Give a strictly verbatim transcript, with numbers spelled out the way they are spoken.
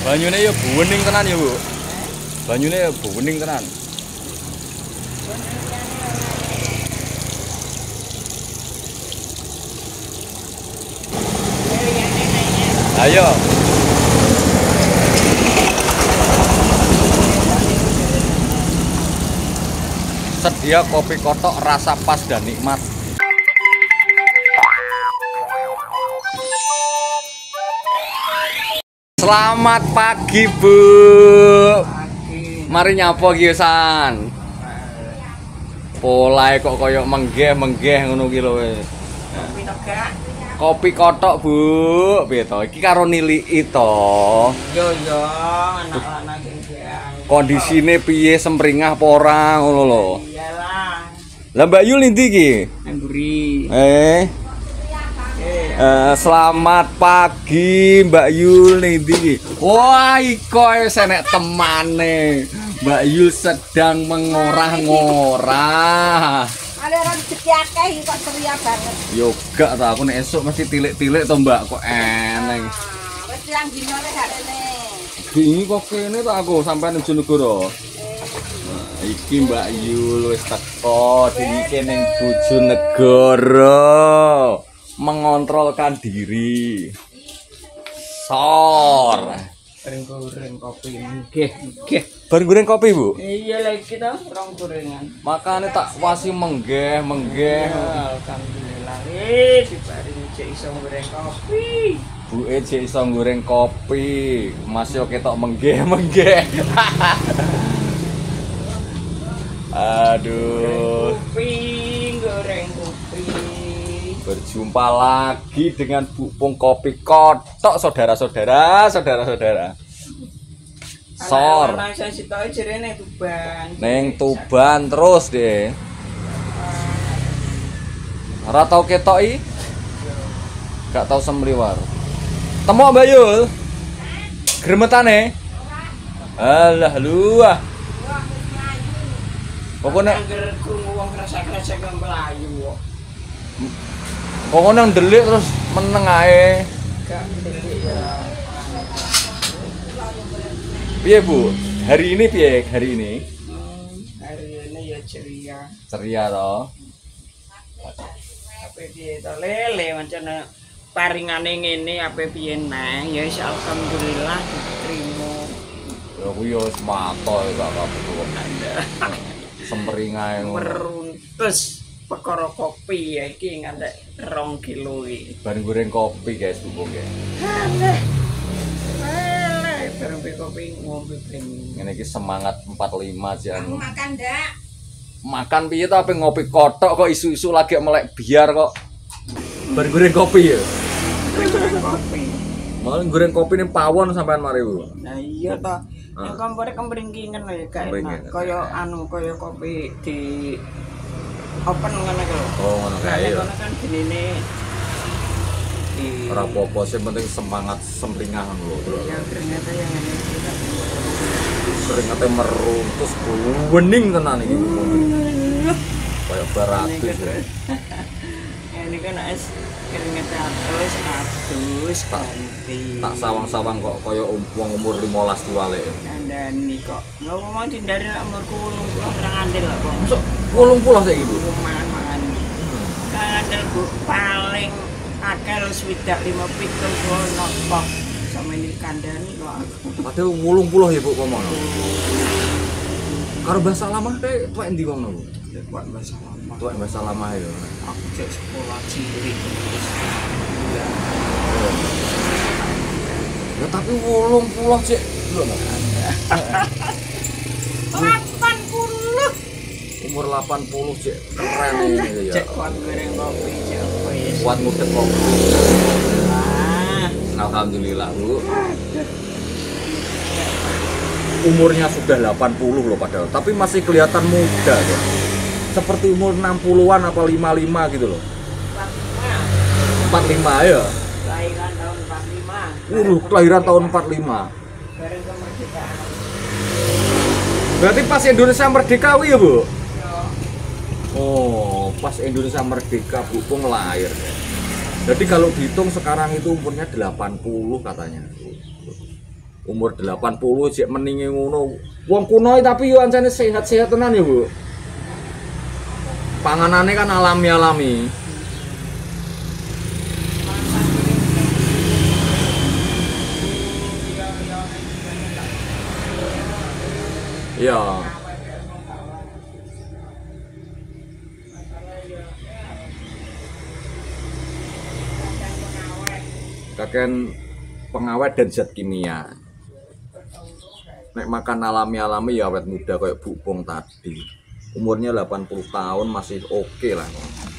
Banyune ya bening tenan ya, Bu. Banyune ya bening tenan. Ayo. Sedia kopi kotok rasa pas dan nikmat. Selamat pagi, Bu. Pagi. Mari nyapa ki San. Polahe kok koyo menggeh-menggeh ngono ki lho wis. Kopi tegak. Kopi kotok, Bu. Piye to? Iki karo niliki to. Yo yo, anak-anak iki. Kondisine piye, semringah apa ora ngono lho. Iyalah. Lah Mbak Yul ndi iki? Mburi. Eh. Eh, selamat pagi Mbak Yul nih di. Wah, iko wis enek temane. Mbak Yul sedang mengorah-ngorah. Ada orang rezeki akeh kok ceria banget. Yo gak ta, aku nek esuk mesti tilik-tilik to Mbak, kok eneng. Wis yang dino nek gak rene. Iki kok kene to aku sampai nang Bojonegoro. Nah, iki Mbak Yul wis teko iki ning Bojonegoro. Mengontrolkan diri. Sor. Goreng-goreng kopi nggih, nggih. Bar goreng kopi, Bu. Iya lagi kita orang gorengan. Makane tak wasi menggeh, menggeh. Alhamdulillah. Eh, diparingi cek iso goreng kopi. Bu E jek iso goreng kopi. Mas yo ketok menggeh, menggeh. Aduh. Kopi, goreng kopi. Berjumpa lagi dengan Bupung Kopi Kotok, saudara-saudara, saudara-saudara. Sor. Anak saya sitoke jerene Tuban. Neng Tuban terus deh. Ora tau ketoki? Gak tau semliwar. Temu Mbak Yul. Gremetane? Alah luah. Pokoknya Angger krungu wong kresek-kresek kang mlayu kok. pokoknya ndelik terus meneng ae. Gak ndelik ya. Piye Bu? Hari ini piye hari ini? Hmm, hari ini ya ceria. Ceria toh. Apa piye to lele mancane paringane ngene apa piye neh ya wis alhamdulillah diterima. Ya kuwi yo wis mato gak apa-apa. Semeringae ngono. Meruntus perkara kopi ya iki ngantek rong kilo iki. Bar goreng kopi guys Bupung ya. Alah. Alah, bareng kopi ngombe premium. Ngene iki semangat empat puluh lima jan. Kamu makan ndak? Makan piye to ape ngopi kotok kok isu-isu lagi melek biar kok. Bar goreng kopi ya. Goreng kopi. Malah goreng kopi ning pawon sampean mari Bu. Nah iya toh. Ah. Yang kompore kemringkingan lho ya gak Kemringkingan. enak. Kaya anu kaya kopi di open ngono iki lho. Oh ngono kae ya. Ngono kan jenenge di Ora apa-apa sing penting semangat semringah lho, Bro. ya ternyata yang ini kita Keringate meruntus bening tenan iki. Kayak baratus ya. ini kan es keringet atus atus ganti Tak sawang-sawang kok kaya wong umur lima belas diwalek. kandani kok nggak mau dindari lah umurku ulung pulang orang andel lah kok Masuk wolong puluh saiki Bu. mangan-mangan kang andel Bu paling akeh lu swidak lima pitul gono kok sama ini kandani kok aku Padahal wolong puluh ya Bu komono. Karo bahasa lama kae tuwek ndi wong Bu? buat bahasa lama Tuwek bahasa lama ya. aku cek sekolah cilik terus Ya tapi wolong puluh cek lho. delapan puluh Umur delapan puluh cek keren ini ya. cek kuat goreng kopi cek apa ya Kuat ngudek kopi. ah Alhamdulillah Bu. Umurnya sudah delapan puluh loh padahal, tapi masih kelihatan muda ya. Seperti umur enam puluhan apa lima puluh lima gitu loh. empat puluh lima ya. kelahiran tahun empat puluh lima Uh, kelahiran tahun empat puluh lima. bareng kemerdekaan Berarti pas Indonesia merdeka wi ya, Bu? yo Oh, pas Indonesia merdeka Bupung lahir ya. Jadi kalau dihitung sekarang itu umurnya delapan puluh katanya. Umur delapan puluh jek mendinge ngono. Wong kuno tapi yo ancane sehat-sehat tenan ya, Bu. Panganane kan alami-alami. Iya. Kakek pengawet dan zat kimia. Nek makan alami-alami ya awet muda kayak bupong tadi. Umurnya delapan puluh tahun masih oke lah.